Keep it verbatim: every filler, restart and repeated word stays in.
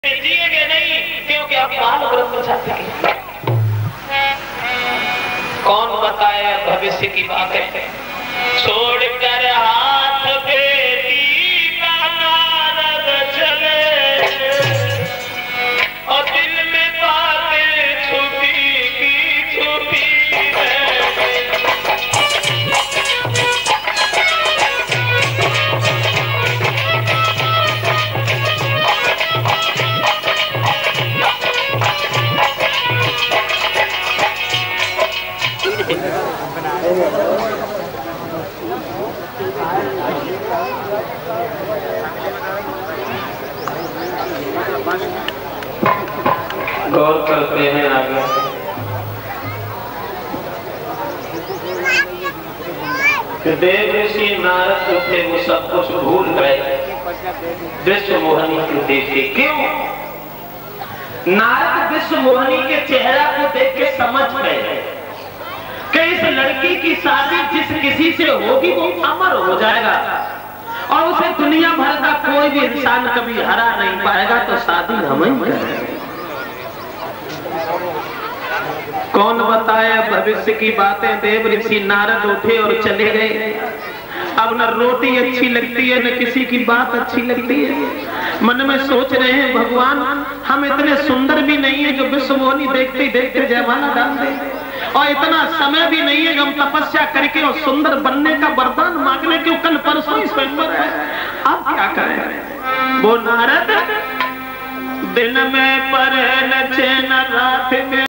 जिएंगे नहीं, क्योंकि आप बाल ब्रह्मचारी हैं। कौन बताए भविष्य की बातें? छोड़कर हाथ बेटी का नारद चले और दिल में बातें छुपी की छुपी गौर करते हैं आगे। कि देव ऋषि नारद जो थे वो सब कुछ भूल गए विश्व मोहिनी को देख के। क्यों? नारद विश्व मोहिनी के चेहरा को देख के समझ गए कि इस लड़की की शादी जिस किसी से होगी वो अमर हो जाएगा और उसे दुनिया भर का कोई भी इंसान कभी हरा नहीं पाएगा, तो शादी हम ही करेंगे। कौन बताए भविष्य की बातें? देव ऋषि नारद उठे और चले गए। अब न रोटी अच्छी लगती है न किसी की बात अच्छी लगती है। मन में सोच रहे हैं भगवान हम इतने सुंदर भी नहीं है जो विश्व मोहिनी देखते देखते जयमाला डाल दें, और इतना समय भी नहीं है कि हम तपस्या करके और सुंदर बनने का वरदान मांगने के कल परसों ही स्वयंवर है। अब क्या करें? वो नारद दिन में पर नचे न रात में